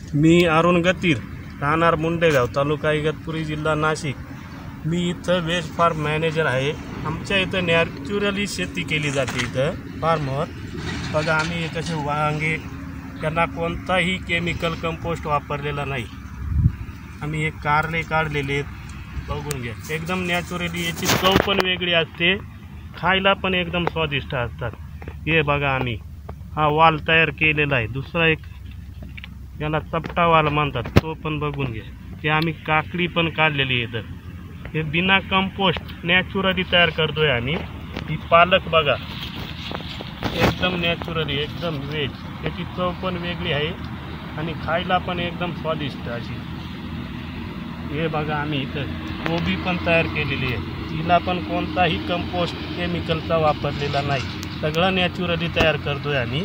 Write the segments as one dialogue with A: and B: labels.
A: मी अरुण गतीर, राहणार मुंडेगाव, तालुका इगतपुरी, जिल्हा नाशिक। मी इथं वेज फार्म मॅनेजर आहे। आमच्या इथं नॅचरली शेती केली जाते। इथं फार्मवर बघा, आम्ही कसे वांगे, त्यांना कोणताही केमिकल कंपोस्ट वापरलेला नाही। आम्ही हे कारले काढलेले आहेत, बघून घ्या, एकदम नॅचरली। याची चव पण वेगळी असते, खायला पण एकदम स्वादिष्ट असतात। हे बघा, आम्ही हा वाल तयार केलेला आहे। दुसरा एक याला चपटा वाल म्हणतात, तो पण बघून घ्या। ते आम्ही काकडी पण काढलेली आहे। हे बिना कंपोस्ट नॅचरली तयार करतोय आम्ही। ही पालक बघा, एकदम नॅचरली, एकदम वेज। त्याची चव पण वेगळी आहे आणि खायला पण एकदम स्वादिष्ट अशी। हे बघा, आम्ही इथं कोबी पण तयार केलेली आहे। तिला पण कोणताही कंपोस्ट केमिकलचा वापरलेला नाही, सगळं नॅचरली तयार करतोय आम्ही।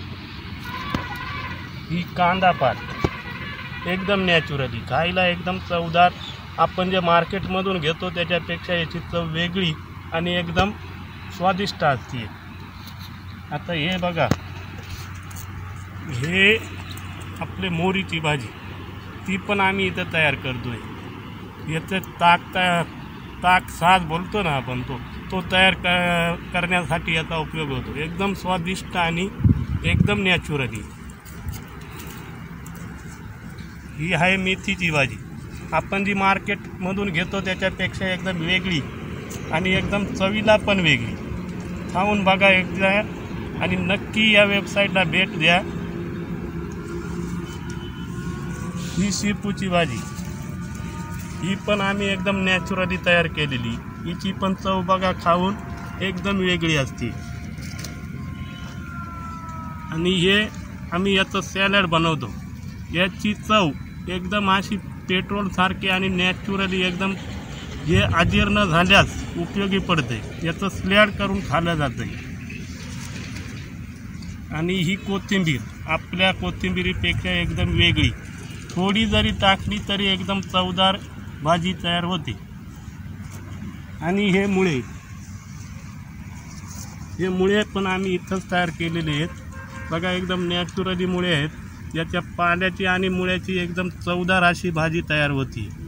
A: ही कांदा पात एकदम नॅचरली, खायला एकदम चवदार। आपण जे मार्केटमधून घेतो त्याच्यापेक्षा याची चव वेगळी आणि एकदम स्वादिष्ट असते। आता हे बघा, हे आपले मोहरीची भाजी, ती पण आम्ही इथं तयार करतोय। याचं ताक साज बोलतो ना आपण, तो तयार करण्यासाठी याचा उपयोग होतो। एकदम स्वादिष्ट आणि एकदम नॅचरली। ही आहे मेथीची भाजी, आपण जी मार्केटमधून घेतो त्याच्यापेक्षा एकदम वेगळी आणि एकदम चवीला पण वेगळी। खाऊन बघा एकदा आणि नक्की या वेबसाईटला भेट द्या। ही शेपूची भाजी, ही पण आम्ही एकदम नॅचरली तयार केलेली। हिची पण चव बघा, खाऊन एकदम वेगळी असते। आणि हे आम्ही याचं सॅलड बनवतो। याची चव एकदम अशी पेट्रोल सारखी आणि नॅचरली एकदम, हे अजीर्ण झाल्यास उपयोगी पडते। याचं सॅलड करून खाल्लं जातं। आणि ही कोथिंबीर आपल्या कोथिंबीरीपेक्षा एकदम वेगळी, थोडी जरी टाकली तरी एकदम चवदार भाजी तयार होते। आणि हे मुळे पण आम्ही इथंच तयार केलेले आहेत। बघा, एकदम नॅचरली मुळे आहेत। याच्या पाल्याची आणि मुळ्याची एकदम चवदार अशी भाजी तयार होती।